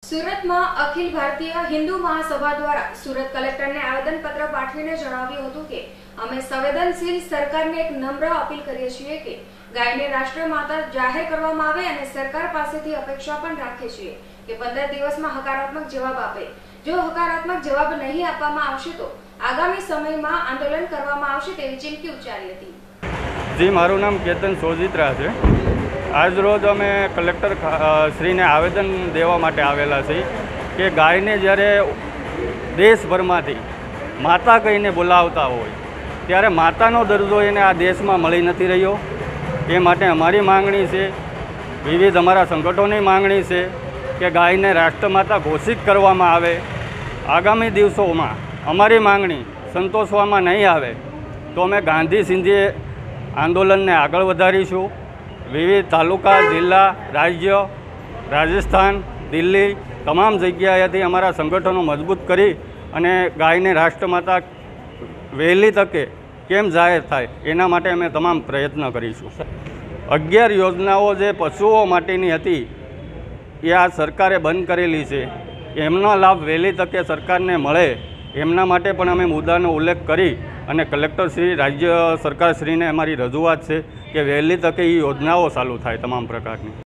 सूरत में अखिल भारतीय हिंदू महासभा द्वारा सूरत कलेक्टर ने आवेदनपत्र पाठवीने जणाव्युं हतुं के अमे संवेदनशील सरकार ने एक नम्र अपील करीए छीए के गाय ने राष्ट्रमाता जाहेर करवामां आवे अने सरकार पासेथी अपेक्षा पण राखीए छीए के 15 दिवस में हकारात्मक जवाब आपे। जो हकारात्मक जवाब नहीं आपवामां आवशे तो आगामी समय में आंदोलन करवामां आवशे तेवी चीमकी उच्चारी हती। जी, मारुं नाम केतन सोजित्रा छे। आज रोज अमे कलेक्टर श्री ने आवेदन देवा माटे आवेला छे कि गाय ने ज्यारे देशभरमांथी माता कहीने बोलावता होय त्यारे मातानो दर्जो एने आ देश में मळी नथी रह्यो। ए माटे अमारी मांगणी छे, विविध अमारा संगठनोनी मांगणी छे कि गाय ने राष्ट्रमाता घोषित करवामां आवे। आगामी दिवसोमां अमारी मांगणी संतोषवामां नहीं आवे तो अमे गांधी सिंधी आंदोलन ने आगळ वधारीशुं। विविध तालुका, जिला, राज्य, राजस्थान, दिल्ली तमाम जग्याएथी अमारा संगठनों मजबूत करी अने गाय ने राष्ट्रमाता वहेली तके केम जाहिर थाय एना माटे अमे तमाम प्रयत्न करीशुं। 11 योजनाओं जे पशुओं माटेनी हती ए आ सरकारे बंध करेली छे। एमनो लाभ वहेली तके सरकारने मळे एमना माटे पण अमे मुद्दानो उल्लेख करी अने कलेक्टर श्री, राज्य सरकार श्री ने अमारी रजूआत छे कि वहेली तके ई योजनाओं चालू थाय तमाम प्रकारनी।